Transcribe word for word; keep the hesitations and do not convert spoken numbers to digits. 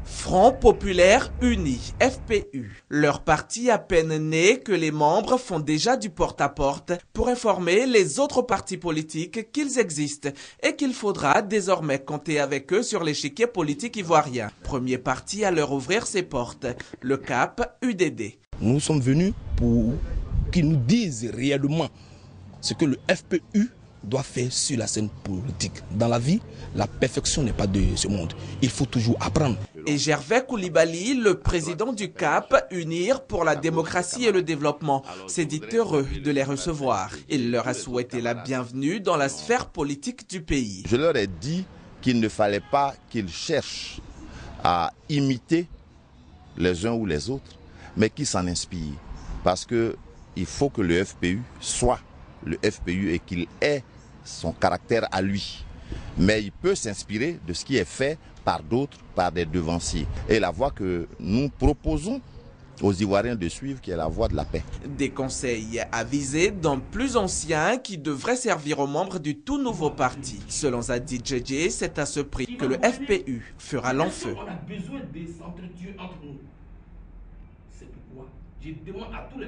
Front Populaire Uni, F P U. Leur parti à peine né que les membres font déjà du porte-à-porte pour informer les autres partis politiques qu'ils existent et qu'il faudra désormais compter avec eux sur l'échiquier politique ivoirien. Premier parti à leur ouvrir ses portes, le C A P U D D. Nous sommes venus pour qu'ils nous disent réellement ce que le F P U doit faire sur la scène politique. Dans la vie, la perfection n'est pas de ce monde. Il faut toujours apprendre. Et Gervais Koulibaly, le président du C A P, Unir pour la démocratie et le développement, s'est dit heureux de les recevoir. Il leur a souhaité la bienvenue dans la sphère politique du pays. Je leur ai dit qu'il ne fallait pas qu'ils cherchent à imiter les uns ou les autres, mais qu'ils s'en inspirent. Parce qu'il faut que le F P U soit le F P U et qu'il ait son caractère à lui. Mais il peut s'inspirer de ce qui est fait par d'autres, par des devanciers. Et la voie que nous proposons aux Ivoiriens de suivre, qui est la voie de la paix. Des conseils avisés d'un plus ancien qui devrait servir aux membres du tout nouveau parti. Selon Zadi Djedje, c'est à ce prix que le F P U fera long feu. On a besoin de s'entretuer entre nous. C'est pourquoi je demande à tous les